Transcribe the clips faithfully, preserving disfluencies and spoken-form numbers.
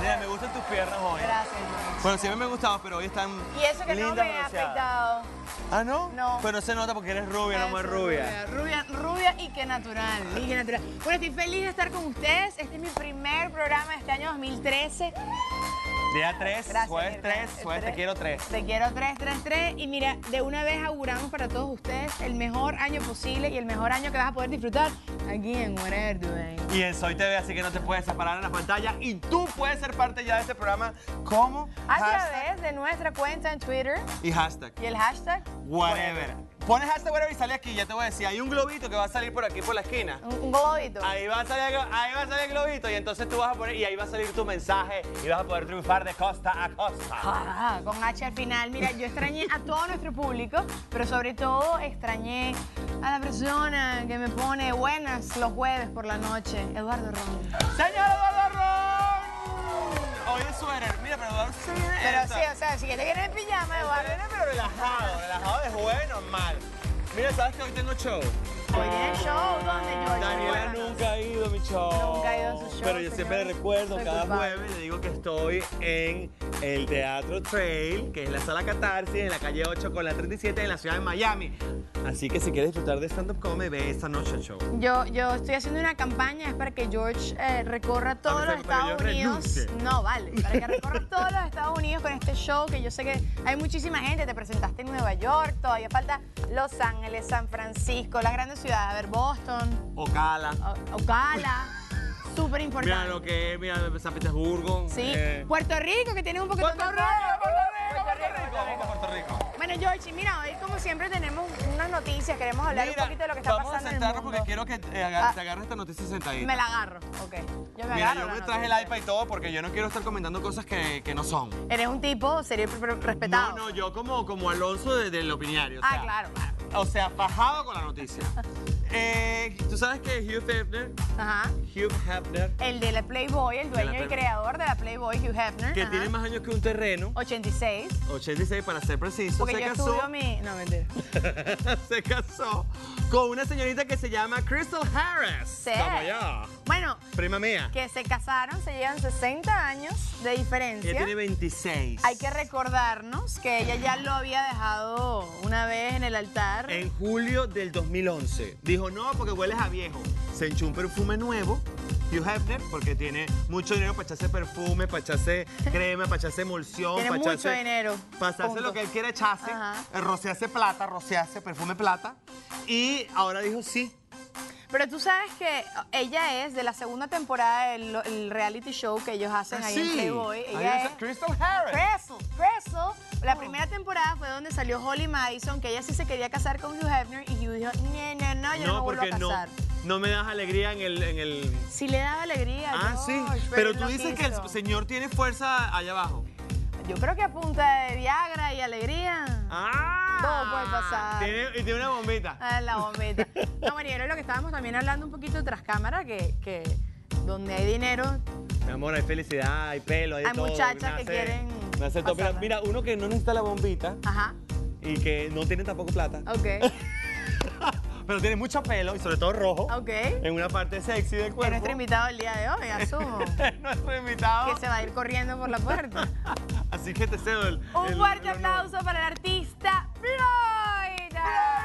Mira, me gustan tus piernas hoy. Gracias, George. Bueno, siempre me gustaba, pero hoy están Y eso que no lindas, me he bronceadas. afeitado. ¿Ah, no? No. Pero no se nota porque eres rubia, no muy Eso, rubia. Rubia, rubia y que natural, y que natural. Bueno, estoy feliz de estar con ustedes. Este es mi primer programa de este año dos mil trece. Día tres, Gracias, jueves Mirta. tres, jueves te Tres. quiero tres. Te quiero tres, tres, tres. Y mira, de una vez auguramos para todos ustedes el mejor año posible y el mejor año que vas a poder disfrutar aquí en Whatever Today. Y en Soy T V, así que no te puedes separar en la pantalla. Y tú puedes ser parte ya de este programa como A hashtag través de nuestra cuenta en Twitter y hashtag. y el hashtag Whatever. Pones hashtag whatever y sale aquí, ya te voy a decir, hay un globito que va a salir por aquí por la esquina. Un, un globito. Ahí va, a salir, ahí va a salir el globito y entonces tú vas a poner, y ahí va a salir tu mensaje y vas a poder triunfar de costa a costa. Ah, con H al final. Mira, yo extrañé a todo nuestro público, pero sobre todo extrañé a la persona que me pone buenas los jueves por la noche, Eduardo Ron. ¡Señor Eduardo Ron! Hoy es suéter. Mira, pero Eduardo se viene Pero esta. sí, o sea, si que te vienes en pijama, Eduardo. Viene, pero relajado, relajado de jueves normal. Mira, ¿sabes que hoy tengo show? Hoy tiene show, ¿dónde, George? Daniela Cuéntanos. nunca ha ido a mi show. Nunca ha ido a su show, Pero yo siempre le señores. recuerdo, Soy cada culpable. jueves le digo que estoy en el Teatro Trail, que es la Sala Catarsis, en la calle ocho con la treinta y siete en la ciudad de Miami. Así que si quieres disfrutar de stand-up comedy, ve esta noche el show. Yo, yo estoy haciendo una campaña, es para que George eh, recorra todos Ah, los pensé que para Estados que yo Unidos. renuncie. No, vale, para que recorra todos los Estados Unidos con este show, que yo sé que hay muchísima gente. Te presentaste en Nueva York, todavía falta Los Ángeles, San Francisco, las grandes ciudades, a ver, Boston, Ocala. O- Ocala, súper importante. Mira lo que es, mira San Petersburgo. Sí, eh, Puerto Rico, que tiene un poquito Puerto de Rico, Puerto Rico, Puerto Rico. Puerto Vamos a Puerto Rico. Bueno, George, mira, hoy como siempre tenemos unas noticias, queremos hablar Mira, un poquito de lo que está vamos pasando a en el sentarnos mundo. porque quiero que eh, agar- Ah. te agarres esta noticia sentadita. Me la agarro, ok. Yo me Mira, agarro yo la me traje noticia. el iPad y todo porque yo no quiero estar comentando cosas que, que no son. Eres un tipo serio y pre- respetado. No, no, yo como, como Alonso de- del opiniario. o Ah, sea, claro, claro. O sea, fajado con la noticia. Eh, Tú sabes que Hugh Hefner, Ajá. Hugh Hefner, El de la Playboy, el dueño la y Play- creador de la Playboy, Hugh Hefner. que ajá. tiene más años que un terreno, ochenta y seis. ochenta y seis para ser preciso, Porque se yo casó, estudio mi... No, mentira. se casó con una señorita que se llama Crystal Harris. Sí. Toma ya. Bueno, Prima mía. que se casaron, se llevan sesenta años de diferencia. Ella tiene veintiséis. Hay que recordarnos que ella ya lo había dejado una vez en el altar. En julio del dos mil once. Dijo, no, porque hueles a viejo. Se echó un perfume nuevo, Hugh Hefner, porque tiene mucho dinero para echarse perfume, para echarse crema, para echarse emulsión, Tiene para mucho echarse... dinero. Para hacerse Punto. lo que él quiere echarse, Ajá. eh, rociarse plata, rociarse perfume plata. Y ahora dijo sí. Pero tú sabes que ella es de la segunda temporada del el reality show que ellos hacen ahí en Playboy. Ahí Ella dice es Crystal Harris. Crystal, Crystal. La primera temporada fue donde salió Holly Madison, que ella sí se quería casar con Hugh Hefner y Hugh dijo, no, no, no, yo no, me vuelvo a porque no, casar. no me das alegría en el... En el... Sí le daba alegría. Ah, sí. George, Pero él tú no dices que quiso. el señor tiene fuerza allá abajo. Yo creo que a punta de Viagra y alegría. ¡Ah! Todo puede pasar. Tiene, y tiene una bombita. Ah, la bombeta. No, bueno, y era lo que estábamos también hablando un poquito tras cámara, que, que donde hay dinero, Mi amor, hay felicidad, hay pelo, hay, Hay de todo. muchachas que Nace- quieren nace todo. Mira, pasarla. mira, uno que no necesita la bombita ajá, y que no tiene tampoco plata, ok, pero tiene mucho pelo y sobre todo rojo ok. en una parte sexy del Que cuerpo. nuestro invitado el día de hoy, asumo, Nuestro invitado. que se va a ir corriendo por la puerta. Así que te cedo el. Un el- fuerte el honor. aplauso para el artista Floyd.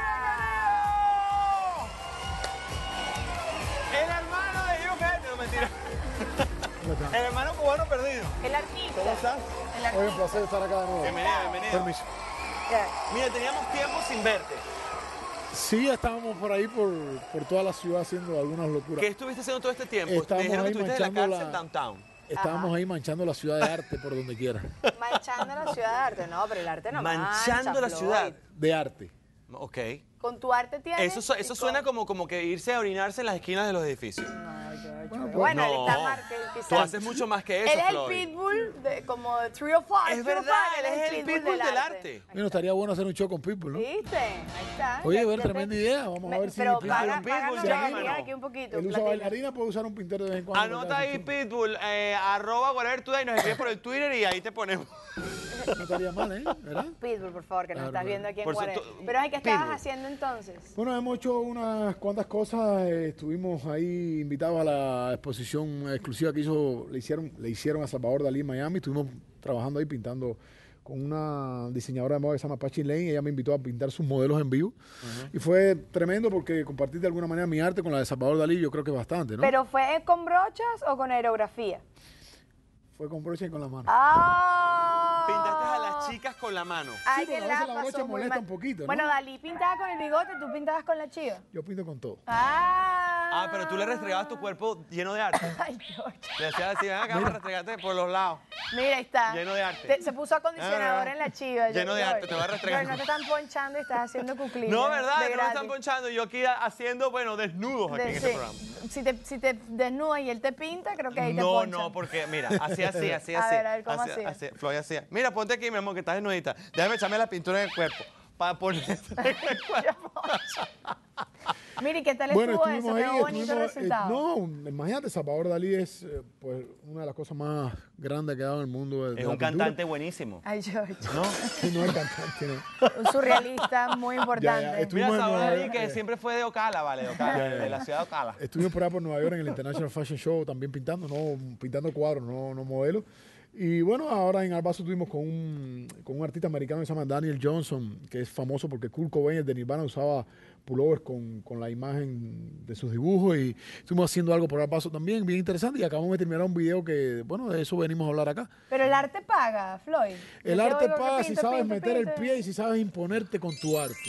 El hermano de Hugh Hefner, no mentira. El hermano cubano perdido. El artista. ¿Cómo estás? El Hoy un artista. placer estar acá de nuevo. Bienvenido, bienvenido. Permiso. Mira, teníamos tiempo sin verte. Sí, estábamos por ahí, por, por toda la ciudad haciendo algunas locuras. ¿Qué estuviste haciendo todo este tiempo? Estamos Me dijeron que ahí estuviste en la manchando cárcel la- downtown. Estábamos Ajá. ahí manchando la ciudad de arte por donde quiera. Manchando la ciudad de arte. No, pero el arte no Manchando mancha, la Floyd. ciudad. De arte. Ok. Con tu arte tienes. Eso, su- eso y suena con- como, como que irse a orinarse en las esquinas de los edificios. No, George, Bueno, pero pues- bueno, él está No, mar- que quizás- tú haces mucho más que eso, Él es el Floyd. pitbull de, como de three oh five. Es verdad, él es el pitbull del arte. Bueno, estaría bueno hacer un show con Pitbull, ¿no? ¿Viste? Ahí está. Oye, Ya- ver, ya tremenda te- idea. Vamos a Me- ver si Pero Pitbull- paga, Pitbull, páganos llámanos. ya aquí un poquito. Él usa platica. bailarina, puede usar un pintor de vez en cuando. Anota ahí, Pitbull, eh, arroba whatever today, nos escribes por el Twitter y ahí te ponemos. No estaría mal, ¿eh? ¿Verdad? Pitbull, por favor, que nos Claro, estás claro. viendo aquí en Por su- Guardia. tú- Pero, ay, ¿qué estabas Pitbull. haciendo entonces? Bueno, hemos hecho unas cuantas cosas. eh, estuvimos ahí invitados a la exposición exclusiva que hizo, le hicieron, le hicieron a Salvador Dalí en Miami. Estuvimos trabajando ahí pintando con una diseñadora de moda que se llama Pachi Lane. Ella me invitó a pintar sus modelos en vivo. Y fue tremendo porque compartir de alguna manera mi arte con la de Salvador Dalí, yo creo que bastante, ¿no? ¿Pero fue con brochas o con aerografía? Fue con brocha y con la mano. ¡Ah! Pintaste a las chicas con la mano. Ay, porque que a veces la pasó brocha muy molesta mal. un poquito, ¿no? Bueno, Dalí pintaba con el bigote, tú pintabas con la chiva. Yo pinto con todo. ¡Ah! Ah, pero tú le restregabas tu cuerpo lleno de arte. Ay, George. Le hacías así, ven acá, vamos a restregarte por los lados. Mira, ahí está. Lleno de arte. Te- se puso acondicionador Ah, en la chiva. lleno de George. arte, te voy a restregar. Pero no te están ponchando y estás haciendo cuclillas. No, ¿verdad? de Que no me gratis. están ponchando. Yo aquí haciendo, bueno, desnudos aquí De- en este sí. programa. Si te, si te desnudas y él te pinta, creo que ahí te No, ponchan. no, porque mira, así, así, así, A así. ver, a ver, ¿cómo así, hacía? así. Floyd hacía. Mira, ponte aquí, mi amor, que estás desnudita. Déjame echarme la pintura en el cuerpo. Para ponerte en el cuerpo. Mire, ¿qué tal Bueno, estuvo eso? estuvimos Qué ahí, bonito estuvimos, eh, resultado. no, imagínate, Salvador Dalí es eh, pues, una de las cosas más grandes que ha dado en el mundo de, de Es la un pintura. cantante buenísimo. Ay, George. ¿No? No es cantante, no. Un surrealista muy importante. Ya, ya, Mira, Estuvimos en Salvador Nueva Dalí, York, que eh. siempre fue de Ocala, ¿vale? De Ocala, de la ciudad de Ocala. Estuvimos por allá por Nueva York en el International Fashion Show también pintando, no pintando cuadros, no, no modelos. Y bueno, ahora en Arbazo estuvimos con un, con un artista americano que se llama Daniel Johnson, que es famoso porque Kurt Cobain, el de Nirvana, usaba pullovers con, con la imagen de sus dibujos y estuvimos haciendo algo por Arbazo también, bien interesante, y acabamos de terminar un video que, bueno, de eso venimos a hablar acá. Pero el arte paga, Floyd. El Yo te arte oigo que paga si pinto, sabes pinto, meter el pinto. pie y si sabes imponerte con tu arte.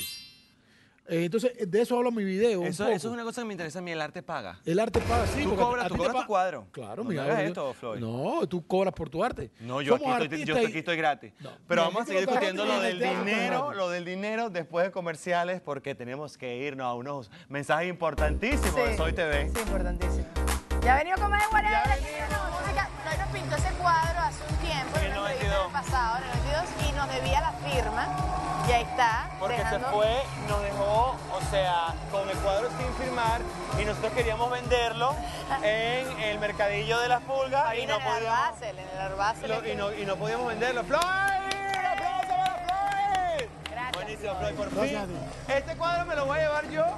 Eh, entonces, de eso hablo en mi video. un Eso, poco. eso es una cosa que me interesa a mí, el arte paga. El arte paga, sí. Tú porque cobras- a tú ti te cobras pa- tu cuadro. Claro, No mira. me hagas yo- esto, Floyd. No, tú cobras por tu arte. No, yo aquí, Somos estoy, yo artistas aquí y- estoy gratis. No. Pero Mira, vamos a aquí seguir tú no discutiendo estás lo del gratis, dinero, claro. lo del dinero después de comerciales porque tenemos que irnos a unos mensajes importantísimos de Soy T V. Sí, importantísimo. Ya ha venido a comer guardia de música. Floyd nos pintó ese cuadro hace un tiempo, En en el una entrevista noventa y dos. del pasado, en el noventa y dos, y nos debía la firma. Y ahí está. Porque dejando- se fue, nos dejó, o sea, con el cuadro sin firmar y nosotros queríamos venderlo en el mercadillo de las pulgas Ahí y en no el podíamos. Arbacel, en el Arbacel. Lo- y, no, y no podíamos venderlo. ¡Floyd! ¡Aplauso para Floyd! Gracias, Buenísimo, Floyd, por fin. Gracias a ti. Este cuadro me lo voy a llevar yo.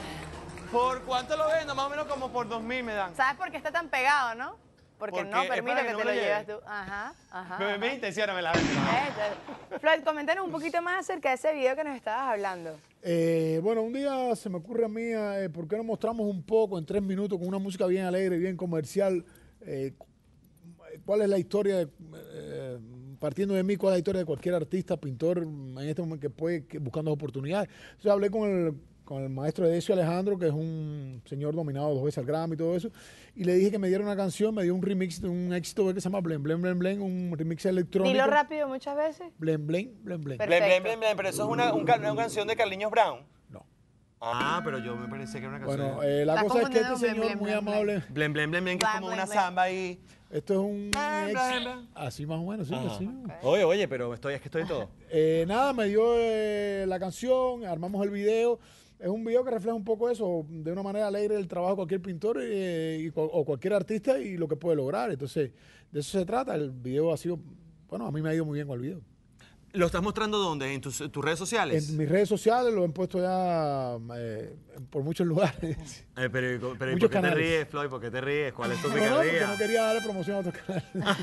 ¿Por cuánto lo vendo? Más o menos como por dos mil me dan. ¿Sabes por qué está tan pegado, no? Porque, Porque no es permite para que, que no te me lo lo lleves lleve. tú. Ajá, ajá. Me, me ajá. intensiona, me la vendo. Eh, Floyd, coméntanos un poquito más acerca de ese video que nos estabas hablando. Eh, bueno, un día se me ocurre a mí, eh, ¿por qué no mostramos un poco en tres minutos con una música bien alegre, bien comercial? eh, ¿Cuál es la historia, de, eh, partiendo de mí, cuál es la historia de cualquier artista, pintor en este momento que puede, que, buscando oportunidades? Entonces hablé con el, con el maestro Edesio Alejandro, que es un señor nominado dos veces al Grammy y todo eso, y le dije que me diera una canción, me dio un remix de un éxito que se llama Blem, Blem, Blem, Blem, un remix electrónico. Dilo rápido muchas veces. Blem, Blem, Blem, Blem. Perfecto. Blem, blem, blem, blem, pero eso es una, un ca- una canción de Carliños Brown. No. Ah, pero yo me parece que era una canción. Bueno, eh, la Estás cosa es que este confundiendo señor Blem, muy Blem, Blem. amable... Blem, blem, blem, blem, que es Blem, como blem, una blem. samba ahí. Esto es un Blem, ex- blem, blem. así más o menos, sí, Ajá. así. Oye, oye, pero estoy, es que estoy todo. Eh, nada, me dio eh, la canción, armamos el video. Es un video que refleja un poco eso, de una manera alegre, el trabajo de cualquier pintor eh, y, cu- o cualquier artista y lo que puede lograr. Entonces, de eso se trata. El video ha sido, bueno, a mí me ha ido muy bien con el video. ¿Lo estás mostrando dónde? ¿En tus, tus redes sociales? En mis redes sociales lo he puesto ya eh, por muchos lugares. Eh, pero, pero ¿y Muchos ¿por qué te canales. ríes, Floyd? ¿Por qué te ríes? ¿Cuál es tu No, no, porque picardía? no quería darle promoción a otros canales.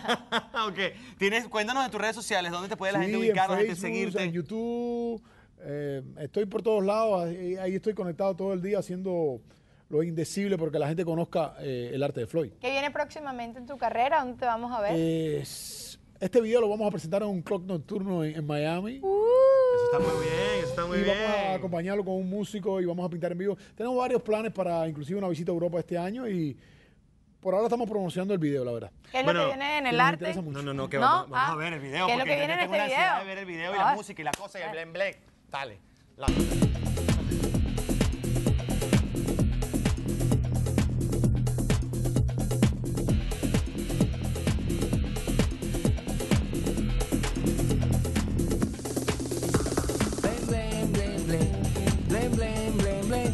Ok. ¿Tienes, cuéntanos de tus redes sociales, ¿dónde te puede la Sí, gente ubicar, en la gente Facebook, seguirte? en YouTube, eh, estoy por todos lados, ahí, ahí estoy conectado todo el día haciendo lo indecible porque la gente conozca eh, el arte de Floyd. ¿Qué viene próximamente en tu carrera? ¿Dónde te vamos a ver? Eh, este video lo vamos a presentar en un club nocturno en, en Miami. Eso está muy bien, eso está muy y bien. vamos a acompañarlo con un músico y vamos a pintar en vivo. Tenemos varios planes para inclusive una visita a Europa este año y por ahora estamos promocionando el video, la verdad. ¿Qué es bueno, lo que viene en que el nos arte? interesa mucho. No, no, no, que ¿No? vamos, vamos Ah, a ver el video. ¿qué es lo porque que viene yo en tengo este una ansiedad video? de ver el video y Ah. la música y la cosa y el blem blem. Dale. La- Blame, blame, blame, blame, blame, blame, blame.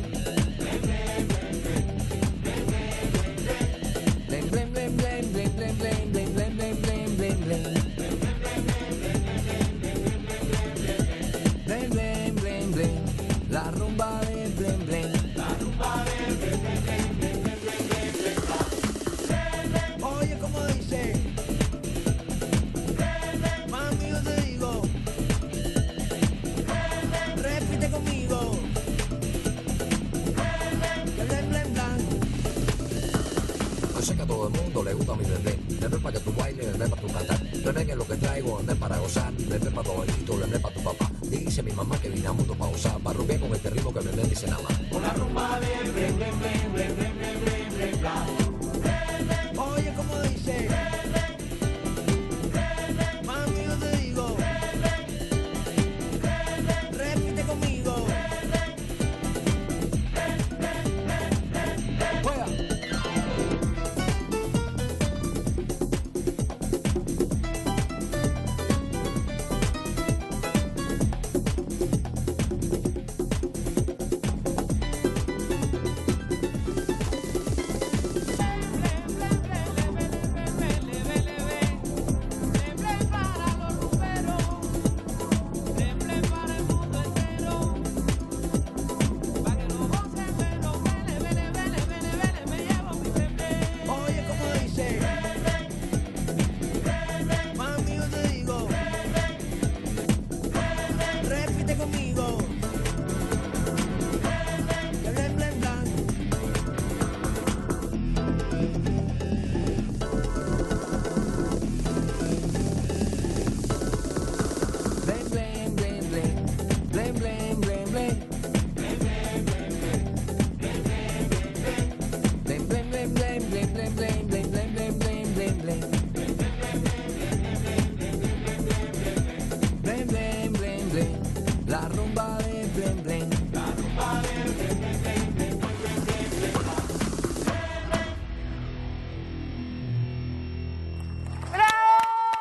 Blame, blame, blame, blame, blame, blame, blame, blame, blame, blame, blame, blame. baile, bebé para tu cantar. Bebé es lo que traigo, bebé para gozar. Bebé para tu abuelito, bebé para tu papá. Dice mi mamá que vine a mundo para usar. Para romper con este ritmo que bebé dice nada más. Con la rumba de ble, ble, ble, ble, ble, ble, ble, ble, bla. Oye, como dice. Mami, yo te digo. Repite conmigo. Juega. Oye, como dice. Mami, yo te digo. Repite conmigo. Que blen, blen, blan. Blen, blen, blen, blen. Blen, blen, blen, blen. Blen, blen, blen, blen, blen, blen, blen, blen, blen, blen, blen, blen, blen. Blen, blen, blen, blen. La rumba de blen, blen. La rumba de blen, blen, blen, blen, blen, blen, blen. ¡Bravo!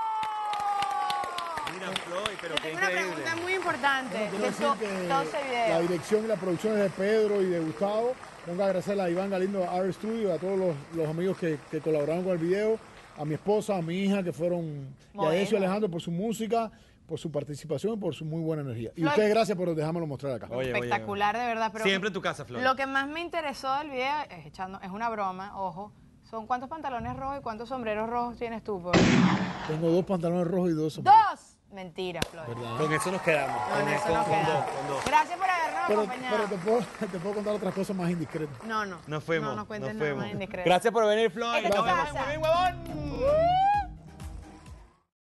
Mira, Floyd, pero Yo qué tengo una increíble. pregunta muy importante Quiero de decir to- que todo ese video. la dirección y la producción es de Pedro y de Gustavo. Tengo que agradecerle a Iván Galindo de Art Studio, a todos los, los amigos que, que colaboraron con el video, a mi esposa, a mi hija, que fueron, y a Bueno. Decio y Alejandro por su música, por su participación y por su muy buena energía. Y Floyd. ustedes, gracias por dejármelo mostrar acá. Oye, oye, Espectacular, de verdad. Pero Siempre en tu casa, Flor. Lo que más me interesó del video, es, echando, es una broma, ojo, son cuántos pantalones rojos y cuántos sombreros rojos tienes tú. Por... Tengo dos pantalones rojos y dos sombreros. ¡Dos! Mentira, Floyd. Con eso nos quedamos. Con Con, eso con- nos con quedamos. dos, con dos. Gracias por habernos Pero, acompañado. pero te, puedo, te puedo contar otras cosas más indiscretas. No, no. Nos fuimos. No, no cuentes nos nada fuimos. más indiscreto. Gracias por venir, Floyd. Esta es Nos tu vemos. casa. Muy bien, huevón.